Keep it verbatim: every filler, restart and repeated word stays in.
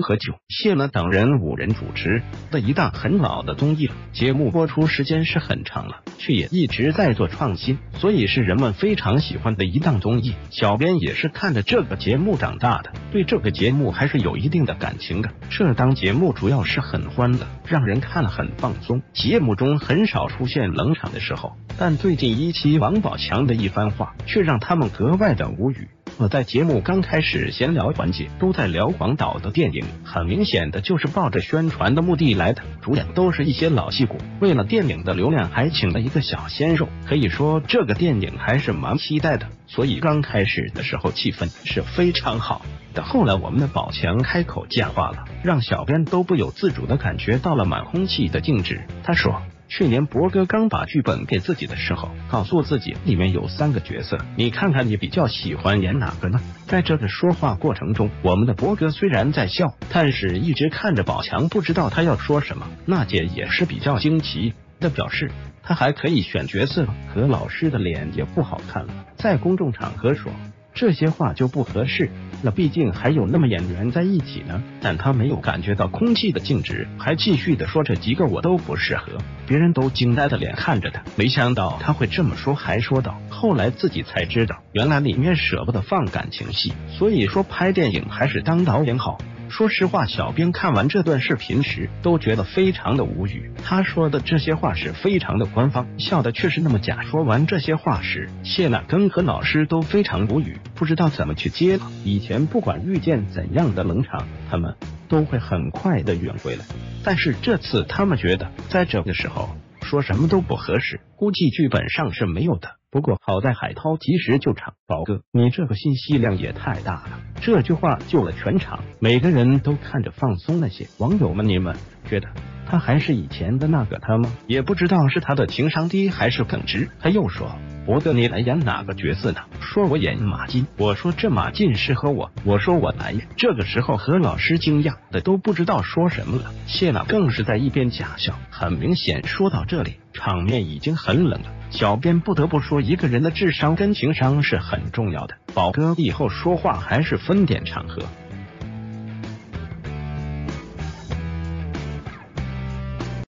和九、谢娜等人五人主持的一档很老的综艺了。节目播出时间是很长了，却也一直在做创新，所以是人们非常喜欢的一档综艺。小编也是看着这个节目长大的，对这个节目还是有一定的感情的。这档节目主要是很欢乐，让人看了很放松。节目中很少出现冷场的时候，但最近一期王宝强的一番话却让他们格外的无语。我在节目刚开始闲聊环节都在聊广岛的电影，很明显的就是抱着宣传的目的来的，主演都是一些老戏骨，为了电影的流量还请了一个小鲜肉，可以说这个电影还是蛮期待的，所以刚开始的时候气氛是非常好的。后来我们的宝强开口讲话了，让小编都不由自主的感觉到了满空气的静止。他说去年博哥刚把剧本给自己的时候，告诉自己里面有三个角色，你看看你比较喜欢演哪个呢？在这个说话过程中，我们的博哥虽然在笑，但是一直看着宝强，不知道他要说什么。娜姐也是比较惊奇的表示，他还可以选角色，可老师的脸也不好看了，在公众场合说这些话就不合适了，毕竟还有那么演员在一起呢。但他没有感觉到空气的静止，还继续的说这几个我都不适合。别人都惊呆的脸看着他，没想到他会这么说，还说道后来自己才知道，原来里面舍不得放感情戏，所以说拍电影还是当导演好。说实话，小编看完这段视频时都觉得非常的无语，他说的这些话是非常的官方，笑的却是那么假。说完这些话时，谢娜跟何老师都非常无语，不知道怎么去接了。以前不管遇见怎样的冷场，他们都会很快的圆回来，但是这次他们觉得在这个时候说什么都不合适，估计剧本上是没有的。不过好在海涛及时救场，宝哥你这个信息量也太大了，这句话救了全场，每个人都看着放松了些。网友们，你们觉得他还是以前的那个他吗？也不知道是他的情商低还是耿直。他又说博哥你来演哪个角色呢？说我演马进，我说这马进适合我，我说我来演。这个时候何老师惊讶的都不知道说什么了，谢娜更是在一边假笑。很明显说到这里场面已经很冷了，小编不得不说一个人的智商跟情商是很重要的，宝哥以后说话还是分点场合，